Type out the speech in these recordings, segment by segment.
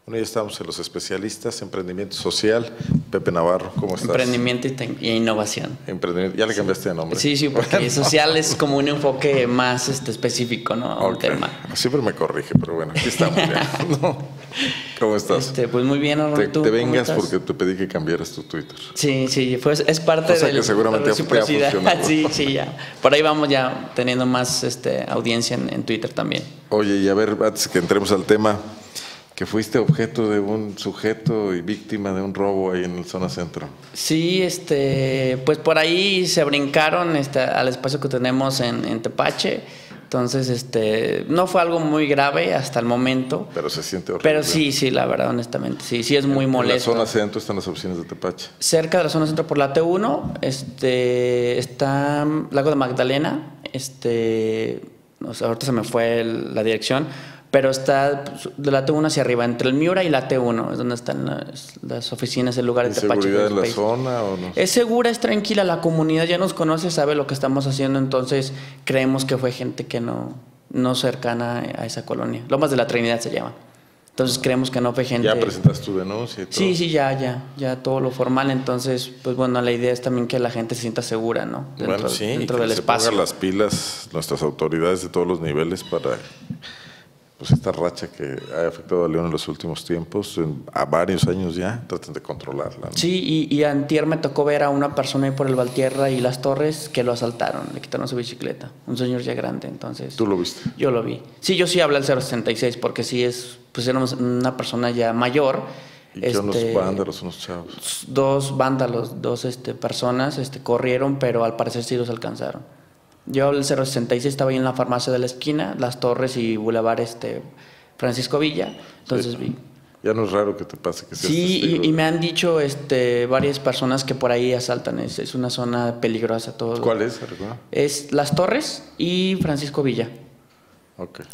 Bueno, ya estamos en los especialistas, emprendimiento social. Pepe Navarro, ¿cómo estás? Emprendimiento y innovación. Emprendimiento, ¿ya le cambiaste de nombre? Sí, porque social es como un enfoque más específico, ¿no? A un tema. Siempre me corrige, pero bueno, aquí estamos ya. ¿No? ¿Cómo estás? Pues muy bien, Arnold. Te vengas porque te pedí que cambiaras tu Twitter. Sí, pues es parte de que seguramente la reciprocidad. Sí, ya. Por ahí vamos ya teniendo más audiencia en Twitter también. Oye, y a ver, antes que entremos al tema, que fuiste objeto de un sujeto y víctima de un robo ahí en el zona centro. Sí, pues por ahí se brincaron al espacio que tenemos en Tepache. Entonces, no fue algo muy grave hasta el momento. Pero se siente horrible. Pero sí, la verdad, honestamente, sí es muy molesto. En la zona centro están las oficinas de Tepache. Cerca de la zona centro por la T1, está Lago de Magdalena, ahorita se me fue la dirección, pero está de la T1 hacia arriba, entre el Miura y la T1, es donde están las oficinales, el lugar de Tepache. ¿Es seguridad en la zona o no? Es segura, es tranquila, la comunidad ya nos conoce, sabe lo que estamos haciendo, entonces creemos que fue gente que no cercana a esa colonia. Lomas de la Trinidad se llama. Entonces creemos que no fue gente... ¿Ya presentaste tu denuncia y todo? Sí, ya todo lo formal, entonces, pues bueno, la idea es también que la gente se sienta segura, ¿no? Dentro del espacio. Pongan las pilas nuestras autoridades de todos los niveles para... Pues esta racha que ha afectado a León en los últimos tiempos, a varios años ya, traten de controlarla, ¿no? Sí, y antier me tocó ver a una persona ahí por el Valtierra y las Torres que lo asaltaron, le quitaron su bicicleta, un señor ya grande, entonces... ¿Tú lo viste? Yo lo vi. Sí, yo sí hablé al 066 porque sí pues era una persona ya mayor. ¿Y qué unos vándalos, unos chavos? Dos vándalos, dos personas corrieron, pero al parecer sí los alcanzaron. Yo el 066 estaba ahí en la farmacia de la esquina, Las Torres y Boulevard Francisco Villa, entonces vi. Ya no es raro que te pase que seas Sí, y me han dicho varias personas que por ahí asaltan, es una zona peligrosa. ¿Cuál es? Es Las Torres y Francisco Villa. Okay.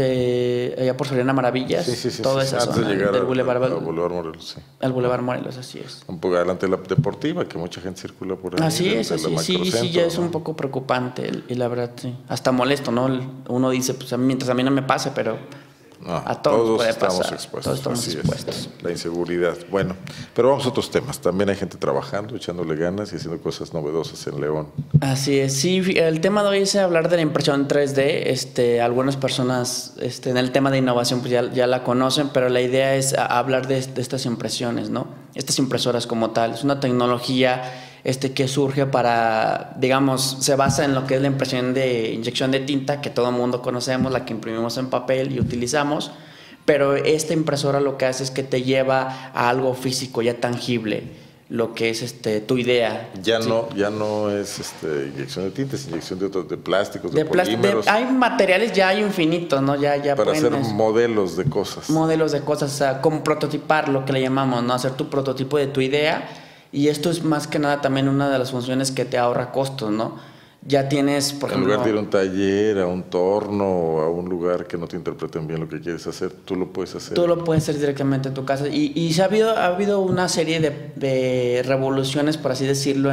Allá por Soriana Maravillas, toda esa zona. Antes de llegar del Boulevard Morelos, sí. Al Boulevard Morelos, así es. Un poco adelante de la Deportiva, que mucha gente circula por ahí. Así es, sí, ya es un poco preocupante y la verdad, sí. Hasta molesto, ¿no? Uno dice, pues mientras a mí no me pase, pero... No, a todos puede pasar. Expuestos. Todos estamos expuestos. La inseguridad. Bueno, pero vamos a otros temas. También hay gente trabajando, echándole ganas y haciendo cosas novedosas en León. Así es. Sí, el tema de hoy es hablar de la impresión 3D. Algunas personas en el tema de innovación pues ya la conocen, pero la idea es hablar de estas impresiones, ¿no? Estas impresoras como tal. Es una tecnología que surge para, digamos, se basa en lo que es la impresión de inyección de tinta, que todo el mundo conocemos, la que imprimimos en papel y utilizamos, pero esta impresora lo que hace es que te lleva a algo físico, ya tangible, lo que es tu idea. Ya no es inyección de tinta, es inyección de plásticos, de polímeros. Hay materiales, ya hay infinitos, ¿no? Ya para hacer modelos de cosas. Modelos de cosas, o sea, como prototipar, lo que le llamamos, ¿no? Hacer tu prototipo de tu idea. Y esto es más que nada también una de las funciones que te ahorra costos, ¿no? Ya tienes, por ejemplo... En lugar de ir a un taller, a un torno o a un lugar que no te interpreten bien lo que quieres hacer, tú lo puedes hacer. Tú lo puedes hacer directamente en tu casa. Y ha habido una serie de revoluciones, por así decirlo,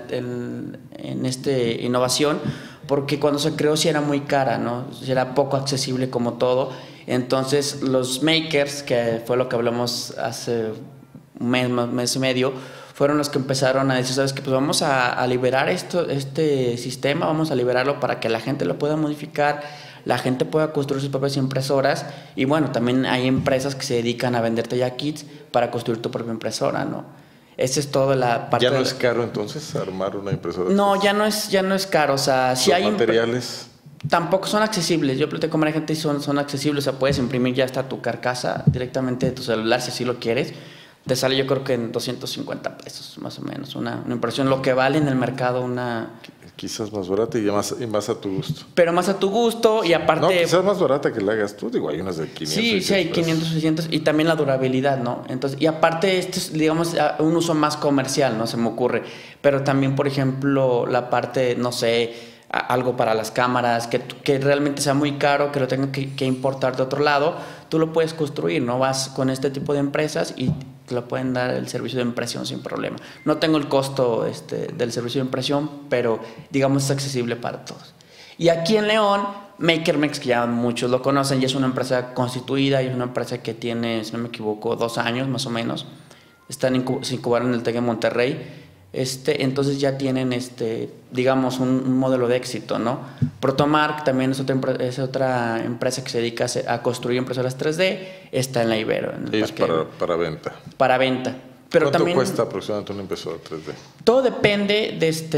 en innovación, porque cuando se creó sí era muy cara, ¿no? Sí era poco accesible como todo. Entonces los makers, que fue lo que hablamos hace un mes y medio, fueron los que empezaron a decir, ¿sabes qué? Pues vamos a liberar este sistema, vamos a liberarlo para que la gente lo pueda modificar, la gente pueda construir sus propias impresoras. Y bueno, también hay empresas que se dedican a venderte ya kits para construir tu propia impresora, ¿no? Esa es toda la parte. ¿Ya no es caro entonces armar una impresora? No, ya no es caro. O sea, si hay materiales... Tampoco son accesibles. Yo platico con la gente y son accesibles. O sea, puedes imprimir ya hasta tu carcasa directamente de tu celular si así lo quieres. Te sale yo creo que en 250 pesos más o menos una impresión, lo que vale en el mercado una... Quizás más barata y más a tu gusto. Pero más a tu gusto y aparte... No, quizás más barata que la hagas tú, digo, hay unas de 500. Sí, hay 500, 600 y también la durabilidad, ¿no? Entonces, y aparte esto es, digamos, un uso más comercial, ¿no? Se me ocurre. Pero también, por ejemplo, la parte, no sé, algo para las cámaras, que realmente sea muy caro, que lo tengan que importar de otro lado, tú lo puedes construir, ¿no? Vas con este tipo de empresas y te lo pueden dar el servicio de impresión sin problema. No tengo el costo del servicio de impresión, pero digamos es accesible para todos. Y aquí en León, MakerMex, que ya muchos lo conocen, ya es una empresa constituida y es una empresa que tiene, si no me equivoco, 2 años más o menos. Se incubaron en el TEC de Monterrey. Entonces ya tienen, digamos, un modelo de éxito, ¿no? Protomark también es otra empresa que se dedica a construir impresoras 3D. Está en la Ibero. Es para venta. Para venta. Pero ¿Cuánto también cuesta aproximadamente una impresora 3D? Todo depende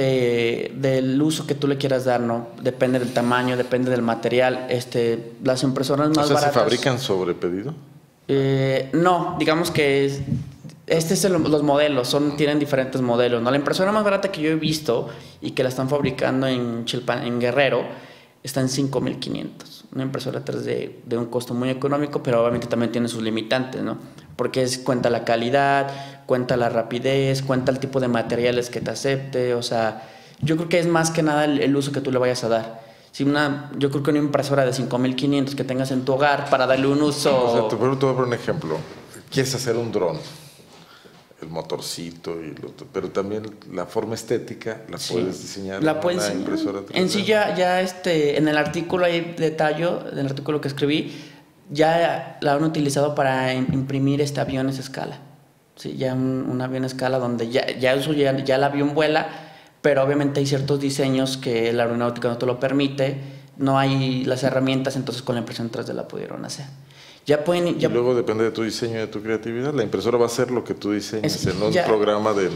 del uso que tú le quieras dar, ¿no? Depende del tamaño, depende del material. Las impresoras más baratas... ¿se fabrican sobre pedido? No, digamos que los modelos, tienen diferentes modelos, ¿no? La impresora más barata que yo he visto y que la están fabricando en Guerrero está en 5,500. Una impresora 3D de un costo muy económico, pero obviamente también tiene sus limitantes, ¿no? Porque cuenta la calidad, cuenta la rapidez, cuenta el tipo de materiales que te acepte. O sea, yo creo que es más que nada el uso que tú le vayas a dar. Yo creo que una impresora de 5,500 que tengas en tu hogar para darle un uso... O sea, te voy a poner un ejemplo. Quieres hacer un dron, el motorcito, pero también la forma estética la puedes diseñar en una impresora 3D. En sí ya en el artículo hay detalle, en el artículo que escribí, ya la han utilizado para imprimir aviones a escala. Sí, ya un avión a escala donde ya el avión vuela, pero obviamente hay ciertos diseños que la aeronáutica no te lo permite, no hay las herramientas, entonces con la impresión 3D la pudieron hacer. Y luego depende de tu diseño y de tu creatividad. La impresora va a hacer lo que tú diseñes, no un programa de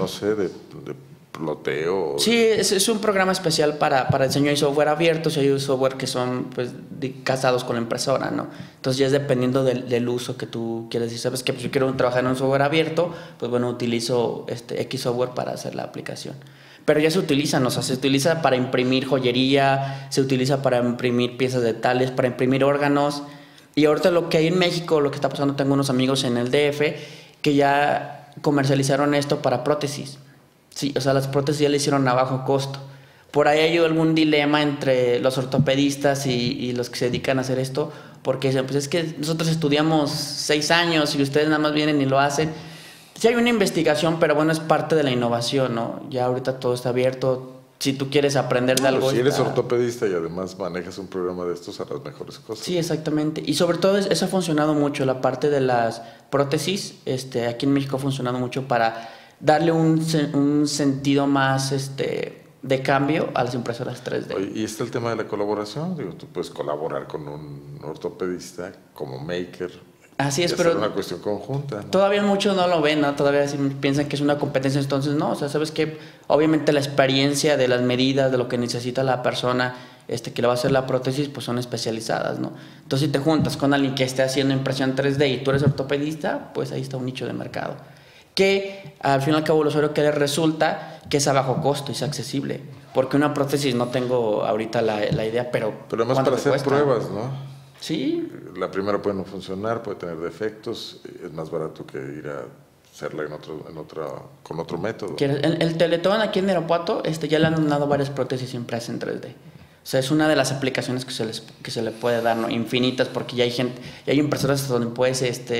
ploteo. Sí, es un programa especial para diseño y software abiertos. Hay software que son casados con la impresora, ¿no? Entonces ya es dependiendo del uso que tú quieres. Si sabes que yo quiero trabajar en un software abierto, pues bueno, utilizo X software para hacer la aplicación. Pero ya se utilizan, o sea, se utiliza para imprimir joyería, se utiliza para imprimir piezas de metales, para imprimir órganos. Y ahorita lo que hay en México, lo que está pasando, tengo unos amigos en el DF que ya comercializaron esto para prótesis. Sí, o sea, las prótesis ya le hicieron a bajo costo. Por ahí hay algún dilema entre los ortopedistas y los que se dedican a hacer esto, porque dicen, pues es que nosotros estudiamos 6 años y ustedes nada más vienen y lo hacen. Sí hay una investigación, pero bueno, es parte de la innovación, ¿no? Ya ahorita todo está abierto. Si tú quieres aprender de algo... Si eres ortopedista y además manejas un programa de estos, harás mejores cosas. Sí, exactamente. Y sobre todo eso ha funcionado mucho, la parte de las prótesis. Aquí en México ha funcionado mucho para darle un sentido más de cambio a las impresoras 3D. Y está el tema de la colaboración. Tú puedes colaborar con un ortopedista como maker. Así es, pero es una cuestión conjunta, ¿no? Todavía muchos no lo ven, ¿no? Todavía piensan que es una competencia, entonces no, o sea, sabes que obviamente la experiencia de las medidas, de lo que necesita la persona que le va a hacer la prótesis, pues son especializadas, ¿no? Entonces si te juntas con alguien que esté haciendo impresión 3D y tú eres ortopedista, pues ahí está un nicho de mercado. Que al fin y al cabo el usuario que le resulta que es a bajo costo y es accesible. Porque una prótesis no tengo ahorita la idea, pero además para hacer pruebas, ¿no? Sí. La primera puede no funcionar, puede tener defectos, es más barato que ir a hacerla con otro método. El Teletón aquí en Irapuato ya le han dado varias prótesis impresas en 3D. O sea, es una de las aplicaciones que se le puede dar, ¿no? Infinitas, porque ya hay impresoras donde puedes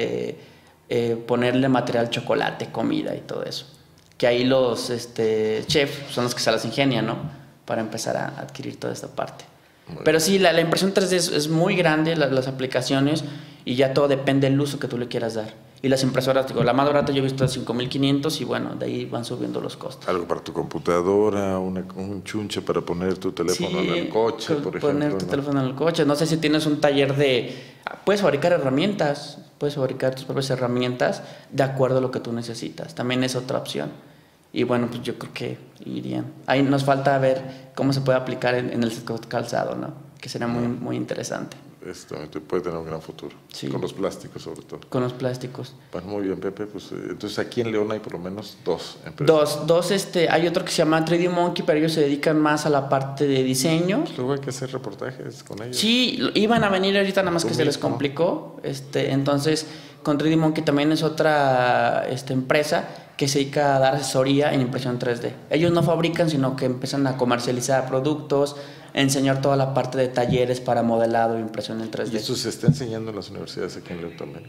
ponerle material, chocolate, comida y todo eso. Que ahí los chefs son los que se las ingenian, ¿no? Para empezar a adquirir toda esta parte. Pero sí, la impresión 3D es muy grande, las aplicaciones, y ya todo depende del uso que tú le quieras dar. Y las impresoras, la más barata yo he visto de 5,500 y bueno, de ahí van subiendo los costos. Algo para tu computadora, un chunche para poner tu teléfono en el coche, por ejemplo. Poner tu teléfono en el coche. No sé si tienes un taller puedes fabricar herramientas, puedes fabricar tus propias herramientas de acuerdo a lo que tú necesitas. También es otra opción. Y bueno, pues yo creo que irían. Ahí nos falta ver cómo se puede aplicar en el sector calzado, ¿no? Que será muy, muy interesante. Esto puede tener un gran futuro. Sí. Con los plásticos, sobre todo. Con los plásticos. Pues muy bien, Pepe. Pues entonces aquí en León hay por lo menos 2 empresas. Dos, hay otro que se llama 3D Monkey, pero ellos se dedican más a la parte de diseño. Pues luego hay que hacer reportajes con ellos. Sí, iban a venir ahorita, nada más que se les complicó. Entonces, con 3D Monkey también es otra empresa que se dedica a dar asesoría en impresión 3D. Ellos no fabrican, sino que empiezan a comercializar productos, enseñar toda la parte de talleres para modelado e impresión en 3D. ¿Y eso se está enseñando en las universidades aquí en León también?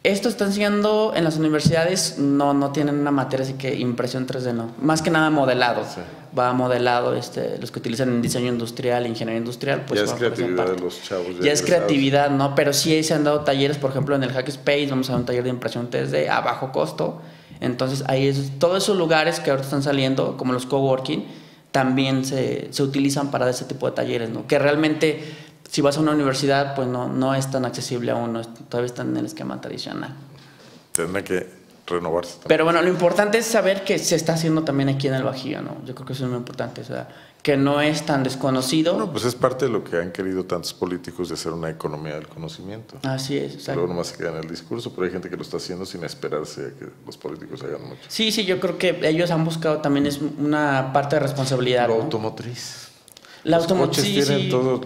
Esto está enseñando en las universidades, no tienen una materia así que impresión 3D, no. Más que nada modelado. Sí. Va modelado, los que utilizan en diseño industrial, ingeniería industrial, pues ya es creatividad de los chavos. Ya es creatividad, ¿no? Pero sí se han dado talleres, por ejemplo, en el Hackspace, vamos a dar un taller de impresión 3D a bajo costo. Entonces, ahí todos esos lugares que ahorita están saliendo, como los coworking, también se utilizan para ese tipo de talleres, ¿no? Que realmente, si vas a una universidad, pues no es tan accesible aún, ¿no? Todavía están en el esquema tradicional. Tendrá que renovarse también. Pero bueno, lo importante es saber que se está haciendo también aquí en el Bajío, ¿no? Yo creo que eso es muy importante, o sea, que no es tan desconocido. Bueno, pues es parte de lo que han querido tantos políticos de hacer una economía del conocimiento. Así es, exacto. Luego nomás se queda en el discurso, pero hay gente que lo está haciendo sin esperarse a que los políticos hagan mucho. Sí, yo creo que ellos han buscado también es una parte de responsabilidad, Lo ¿no? automotriz. Los coches tienen todo,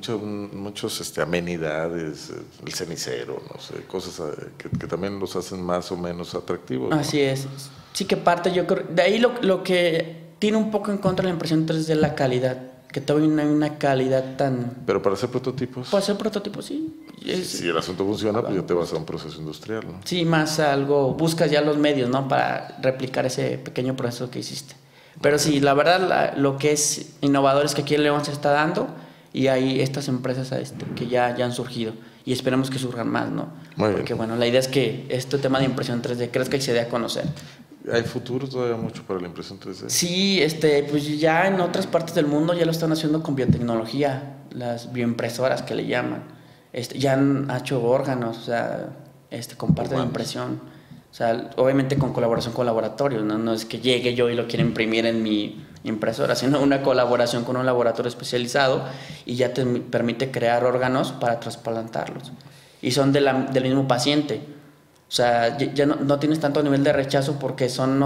muchos amenidades, el cenicero, no sé, cosas que también los hacen más o menos atractivos, ¿no? Así es. Sí que parte, yo creo, de ahí lo que tiene un poco en contra la impresión 3D es la calidad, que todavía no hay una calidad tan... Pero para hacer prototipos... Para hacer prototipos, sí. Si el asunto funciona, pues ya te vas a un proceso industrial, ¿no? Sí, más algo, buscas ya los medios, ¿no? Para replicar ese pequeño proceso que hiciste. Pero sí, la verdad, lo que es innovador es que aquí en León se está dando y hay estas empresas que ya han surgido y esperemos que surjan más, ¿no? Porque bueno, la idea es que este tema de impresión 3D crezca y se dé a conocer. ¿Hay futuro todavía mucho para la impresión 3D? Sí, pues ya en otras partes del mundo ya lo están haciendo con biotecnología, las bioimpresoras que le llaman. Ya han hecho órganos, o sea, con parte de impresión. O sea, obviamente con colaboración con laboratorios, no es que llegue yo y lo quiera imprimir en mi impresora, sino una colaboración con un laboratorio especializado y ya te permite crear órganos para trasplantarlos. Y son del mismo paciente. O sea, ya no tienes tanto nivel de rechazo porque son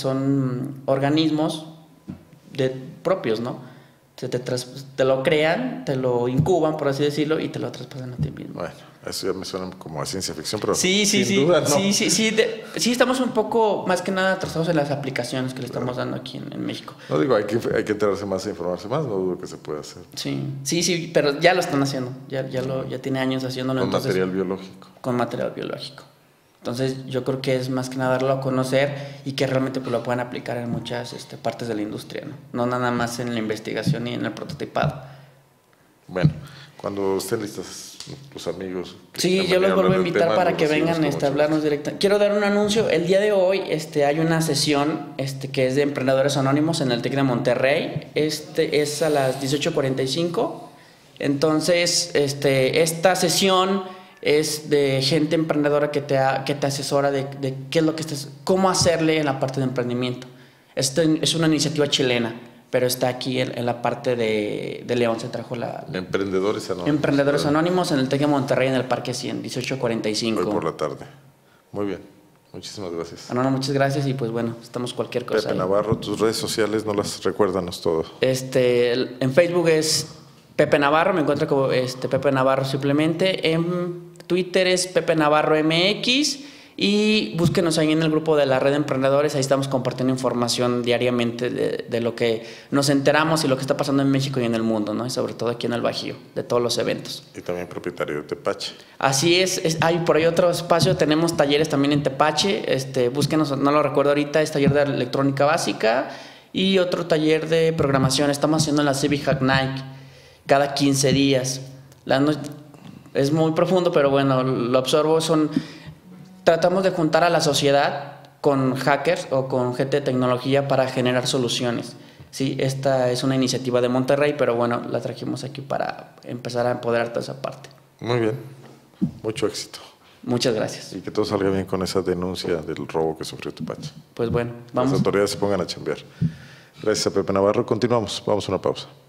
organismos propios, ¿no? Te lo crean, te lo incuban, por así decirlo, y te lo traspasan a ti mismo. Bueno, eso ya me suena como a ciencia ficción, pero sí, duda, ¿no? Sí, estamos un poco, más que nada, atrasados en las aplicaciones que le estamos dando aquí en México. No digo, hay que enterarse más e informarse más, no dudo que se pueda hacer. Sí, pero ya lo están haciendo, ya tiene años haciéndolo. Con material biológico. Con material biológico. Entonces yo creo que es más que nada darlo a conocer y que realmente pues, lo puedan aplicar en muchas partes de la industria, ¿no? No nada más en la investigación y en el prototipado. Bueno, cuando estén listos los amigos. Sí, yo los vuelvo a invitar para que vengan a hablarnos directamente. Quiero dar un anuncio. El día de hoy hay una sesión que es de Emprendedores Anónimos en el TEC de Monterrey. Es a las 18:45. Entonces, esta sesión es de gente emprendedora que te asesora de qué es lo que cómo hacerle en la parte de emprendimiento. Es una iniciativa chilena, pero está aquí en la parte de León. Se trajo Emprendedores Anónimos. Emprendedores Anónimos en el TEC de Monterrey, en el Parque 100, 18:45. Hoy por la tarde. Muy bien. Muchísimas gracias. Muchas gracias y pues bueno, estamos cualquier cosa. Pepe Navarro, tus redes sociales, no las recuérdanos todo. En Facebook es Pepe Navarro, me encuentro como Pepe Navarro simplemente. En Twitter es Pepe Navarro MX y búsquenos ahí en el grupo de la Red de Emprendedores. Ahí estamos compartiendo información diariamente de lo que nos enteramos y lo que está pasando en México y en el mundo, ¿no? Y sobre todo aquí en el Bajío, de todos los eventos. Y también propietario de Tepache. Así hay por ahí otro espacio, tenemos talleres también en Tepache. Búsquenos, no lo recuerdo ahorita, es taller de electrónica básica y otro taller de programación. Estamos haciendo la Civic Hack Night cada 15 días. Es muy profundo, pero bueno, lo absorbo. Tratamos de juntar a la sociedad con hackers o con gente de tecnología para generar soluciones. Sí, esta es una iniciativa de Monterrey, pero bueno, la trajimos aquí para empezar a empoderar toda esa parte. Muy bien, mucho éxito. Muchas gracias. Y que todo salga bien con esa denuncia del robo que sufrió Tepache. Pues bueno, vamos. Las autoridades se pongan a chambear. Gracias a Pepe Navarro. Continuamos, vamos a una pausa.